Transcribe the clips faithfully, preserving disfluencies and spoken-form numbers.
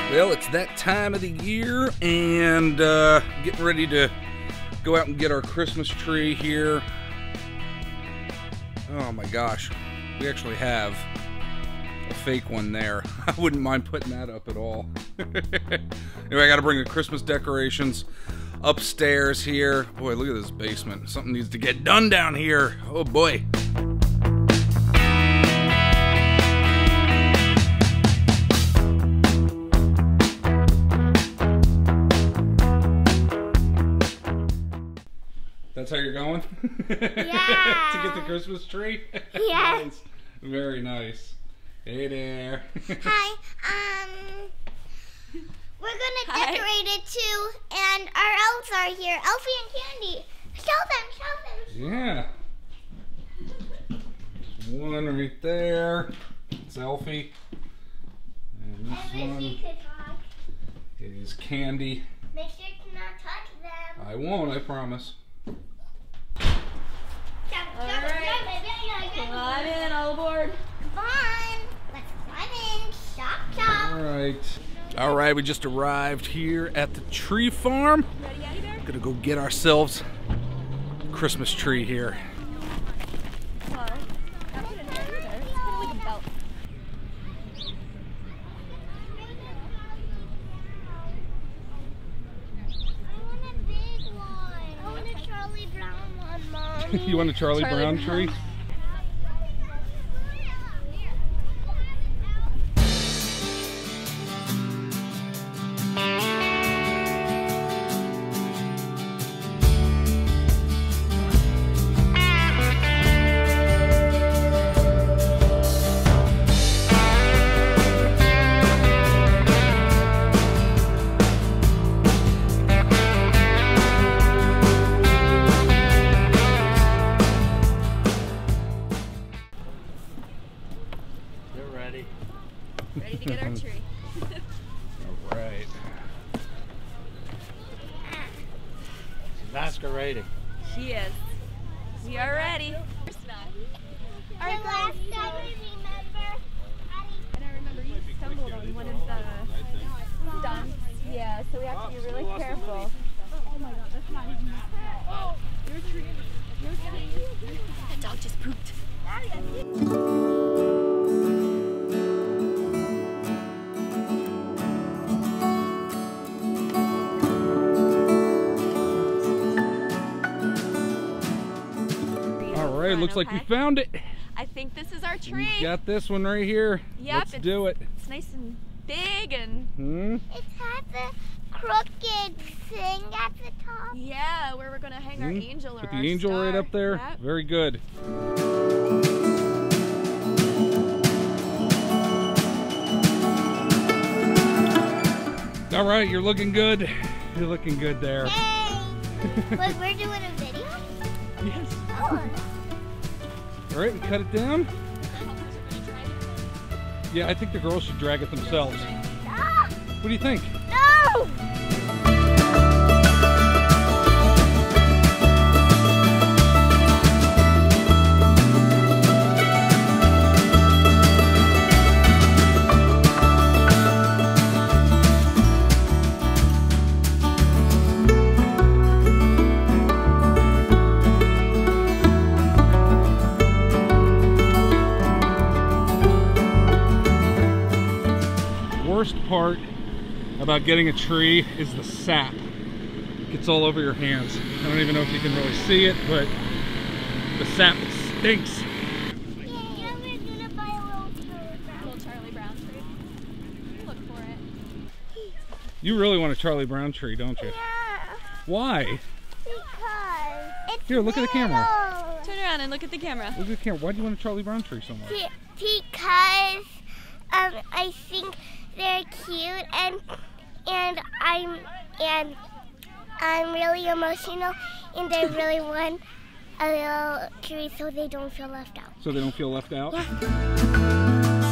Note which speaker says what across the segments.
Speaker 1: Well, it's that time of the year, and uh, getting ready to go out and get our Christmas tree here. Oh my gosh, we actually have a fake one there. I wouldn't mind putting that up at all. Anyway, I gotta bring the Christmas decorations upstairs here. Boy, look at this basement. Something needs to get done down here. Oh boy. That's how you're going?
Speaker 2: Yeah.
Speaker 1: To get the Christmas tree?
Speaker 2: Yeah.
Speaker 1: Nice. Very nice. Hey there.
Speaker 2: Hi. Um, we're gonna
Speaker 3: Hi.
Speaker 2: decorate it too, and our elves are here. Elfie and Candy. Show them, show them.
Speaker 1: Yeah. One right there. It's Elfie. And this
Speaker 2: And
Speaker 1: one
Speaker 2: if you could talk,
Speaker 1: is Candy.
Speaker 2: make sure to not touch them.
Speaker 1: I won't, I promise.
Speaker 2: Jump,
Speaker 3: All
Speaker 2: jump,
Speaker 3: right.
Speaker 2: jump, baby, yeah,
Speaker 3: Come
Speaker 2: yeah.
Speaker 3: on in, all aboard.
Speaker 2: Come on. Let's climb in. Chop, chop.
Speaker 1: All right. All right, we just arrived here at the tree farm.
Speaker 3: Ready, Eddie Bear?
Speaker 1: Gonna go get ourselves a Christmas tree here.
Speaker 3: Come on. Not put it in there either. It's kind of like a belt.
Speaker 2: I want a big one. I want a Charlie Brown one, Mom.
Speaker 1: You want a Charlie,
Speaker 3: Charlie
Speaker 1: Brown,
Speaker 3: Brown.
Speaker 1: tree?
Speaker 4: Ready.
Speaker 3: Ready to get our tree.
Speaker 1: All right.
Speaker 4: Masquerading.
Speaker 3: She is. We are ready.
Speaker 2: The last time I remember,
Speaker 3: And I remember you stumbled on one of the stumps. Yeah, so we have to be really careful. Oh my god, that's not even oh, your tree. Your tree. That dog just pooped.
Speaker 1: All right, looks like we found it.
Speaker 3: I think this is our tree.
Speaker 1: We got this one right here.
Speaker 3: Yep,
Speaker 1: Let's
Speaker 3: it's-
Speaker 1: do it.
Speaker 3: It's nice and big and
Speaker 1: Hmm?
Speaker 2: it has a crooked thing at the top.
Speaker 3: yeah, where we're gonna hang our
Speaker 1: Hmm?
Speaker 3: angel or
Speaker 1: Put
Speaker 3: our
Speaker 1: the angel right
Speaker 3: star.
Speaker 1: up there.
Speaker 3: Yep.
Speaker 1: Very good. All right, you're looking good. You're looking good there.
Speaker 2: Hey! Wait, we're doing a video?
Speaker 1: Yes.
Speaker 2: Oh.
Speaker 1: All right, we cut it down. Yeah, I think the girls should drag it themselves.
Speaker 2: Ah,
Speaker 1: What do you think?
Speaker 2: no!
Speaker 1: Worst part about getting a tree is the sap. It gets all over your hands. I don't even know if you can really see it, but the sap stinks.
Speaker 2: Yeah, we're gonna buy a little Charlie Brown.
Speaker 3: Little Charlie Brown tree. Look for it.
Speaker 1: You really want a Charlie Brown tree, don't you?
Speaker 2: Yeah,
Speaker 1: Why?
Speaker 2: because it's
Speaker 1: Here, look at the camera.
Speaker 2: little.
Speaker 3: Turn around and look at the camera.
Speaker 1: Look at the camera. Why do you want a Charlie Brown tree so much?
Speaker 2: Be- Because um, I think they're cute, and and I'm and I'm really emotional, and I really want a little tree so they don't feel left out.
Speaker 1: So they don't feel left out?
Speaker 2: Yeah.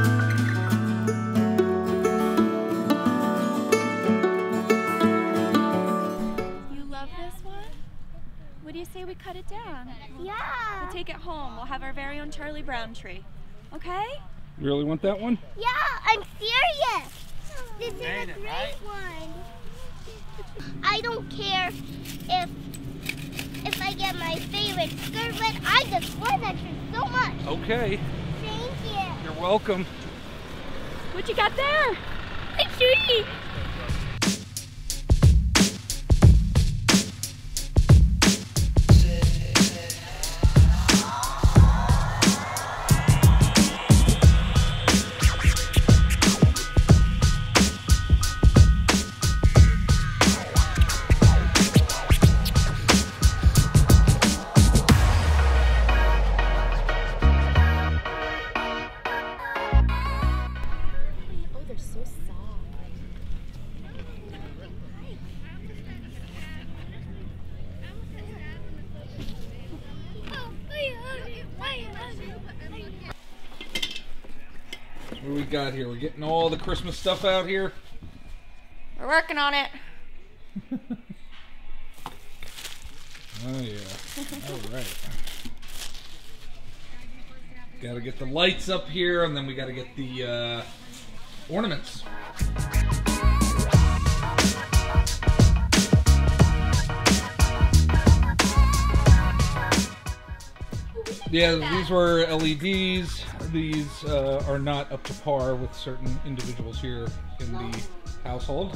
Speaker 3: You love this one? What do you say we cut it down?
Speaker 2: Yeah.
Speaker 3: We'll take it home. We'll have our very own Charlie Brown tree. Okay?
Speaker 1: You really want that one?
Speaker 2: Yeah, I'm serious. This is
Speaker 4: Made
Speaker 2: a
Speaker 4: it,
Speaker 2: great
Speaker 4: right?
Speaker 2: one. I don't care if if I get my favorite skirt, but I just love that shirt so much.
Speaker 1: Okay.
Speaker 2: Thank you.
Speaker 1: You're welcome.
Speaker 3: What you got there?
Speaker 2: A tree.
Speaker 1: What do we got here? We're getting all the Christmas stuff out here.
Speaker 3: We're working on it.
Speaker 1: Oh yeah. All right. Got to get the lights up here, and then we got to get the uh, ornaments. Yeah, these were L E Ds. These uh, are not up to par with certain individuals here in the household.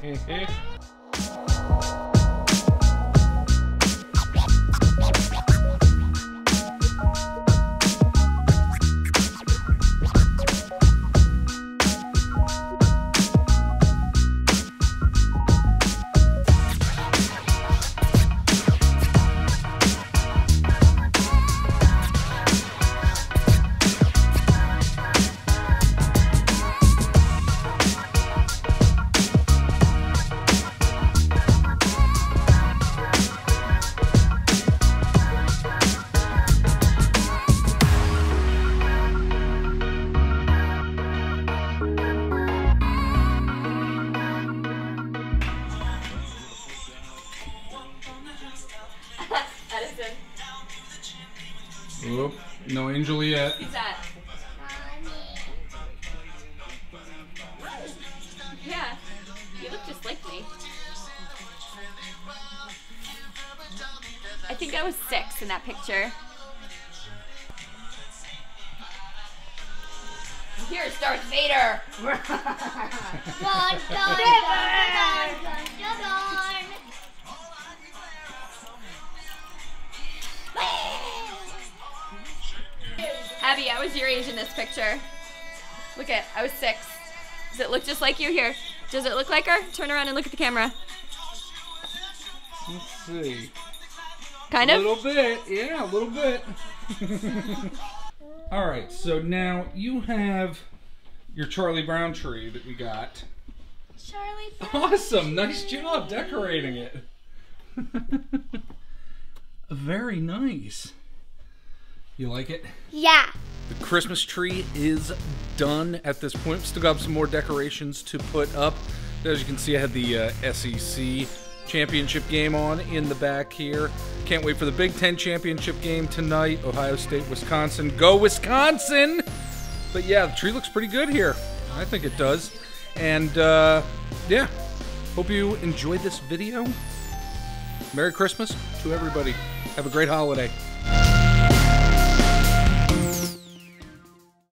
Speaker 1: Oop, no angel yet.
Speaker 3: Who's that? Yeah, you look just like me. I think I was six in that picture. Here's Darth Vader.
Speaker 2: Dun, dun, dun, dun, dun, dun, dun.
Speaker 3: Abby, I was your age in this picture. Look at, I was six. Does it look just like you? Here. Does it look like her? Turn around and look at the camera.
Speaker 1: Let's see.
Speaker 3: Kind
Speaker 1: A
Speaker 3: of?
Speaker 1: little bit, yeah, a little bit. All right, so now you have your Charlie Brown tree that we got.
Speaker 2: Charlie Brown.
Speaker 1: Awesome, nice job decorating it. Very nice. You like it?
Speaker 2: Yeah.
Speaker 1: The Christmas tree is done at this point. Still got some more decorations to put up. As you can see, I had the uh, S E C championship game on in the back here. Can't wait for the Big Ten championship game tonight. Ohio State, Wisconsin. Go Wisconsin! But yeah, the tree looks pretty good here. I think it does. And uh, yeah, hope you enjoyed this video. Merry Christmas to everybody. Have a great holiday.